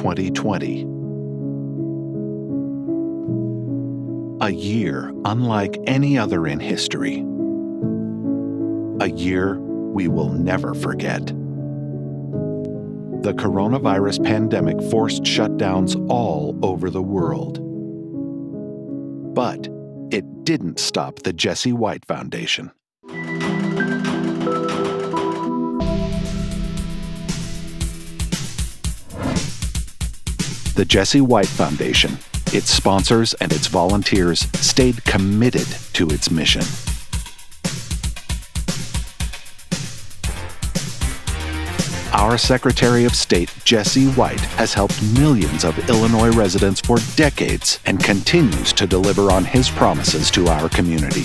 2020. A year unlike any other in history. A year we will never forget. The coronavirus pandemic forced shutdowns all over the world. But it didn't stop the Jesse White Foundation. The Jesse White Foundation, its sponsors and its volunteers stayed committed to its mission. Our Secretary of State, Jesse White, has helped millions of Illinois residents for decades and continues to deliver on his promises to our community.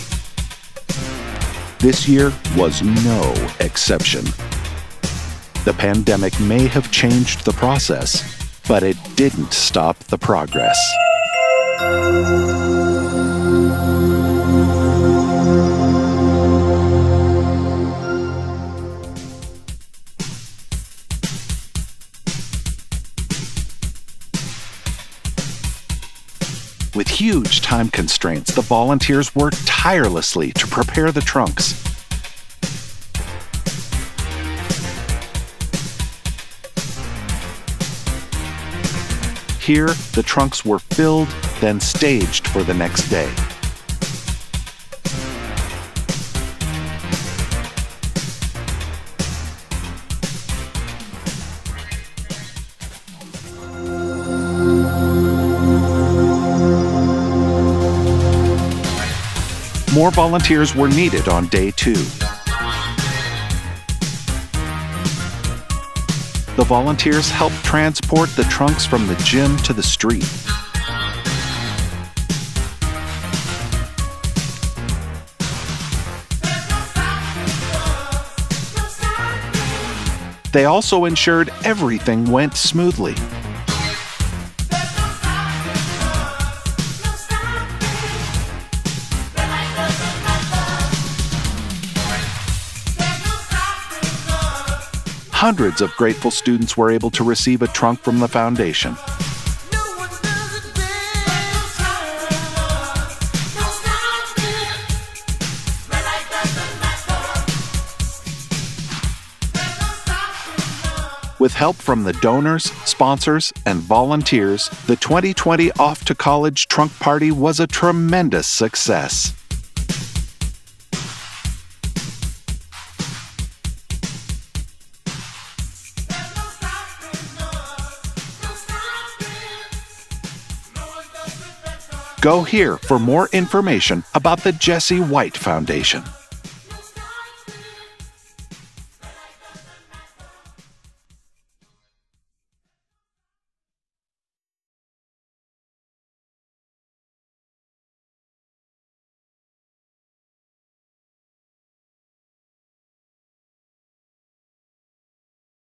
This year was no exception. The pandemic may have changed the process, but it didn't stop the progress. With huge time constraints, the volunteers worked tirelessly to prepare the trunks. Here, the trunks were filled, then staged for the next day. More volunteers were needed on day 2. The volunteers helped transport the trunks from the gym to the street. They also ensured everything went smoothly. Hundreds of grateful students were able to receive a trunk from the foundation. With help from the donors, sponsors, and volunteers, the 2020 Off to College Trunk Party was a tremendous success. Go here for more information about the Jesse White Foundation.